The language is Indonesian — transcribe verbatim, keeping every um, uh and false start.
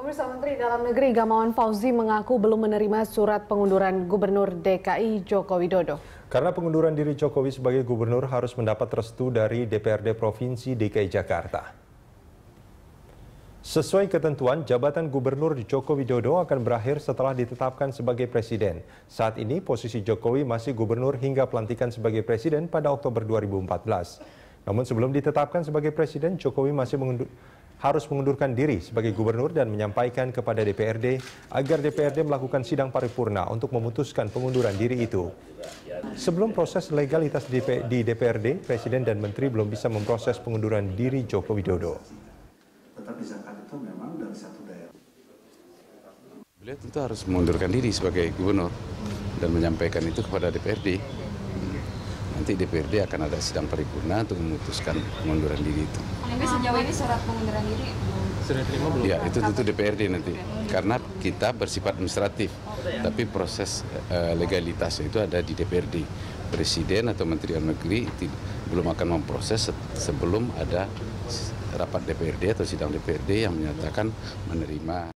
Pemirsa, Menteri Dalam Negeri Gamawan Fauzi mengaku belum menerima surat pengunduran Gubernur D K I Joko Widodo. Karena pengunduran diri Jokowi sebagai gubernur harus mendapat restu dari D P R D Provinsi D K I Jakarta. Sesuai ketentuan, jabatan Gubernur Joko Widodo akan berakhir setelah ditetapkan sebagai presiden. Saat ini posisi Jokowi masih gubernur hingga pelantikan sebagai presiden pada Oktober dua ribu empat belas. Namun sebelum ditetapkan sebagai presiden, Jokowi masih mengundur harus mengundurkan diri sebagai gubernur dan menyampaikan kepada D P R D agar D P R D melakukan sidang paripurna untuk memutuskan pengunduran diri itu. Sebelum proses legalitas di D P R D, Presiden dan Menteri belum bisa memproses pengunduran diri Joko Widodo. Tetap disangka itu memang dari satu daerah. Beliau tentu harus mengundurkan diri sebagai gubernur dan menyampaikan itu kepada D P R D. Nanti D P R D akan ada sidang paripurna untuk memutuskan pengunduran diri itu. Tapi sejauh ini surat pengunduran diri sudah terima belum? Ya, itu tentu D P R D nanti. Karena kita bersifat administratif, tapi proses uh, legalitas itu ada di D P R D. Presiden atau Menteri Dalam Negeri belum akan memproses sebelum ada rapat D P R D atau sidang D P R D yang menyatakan menerima.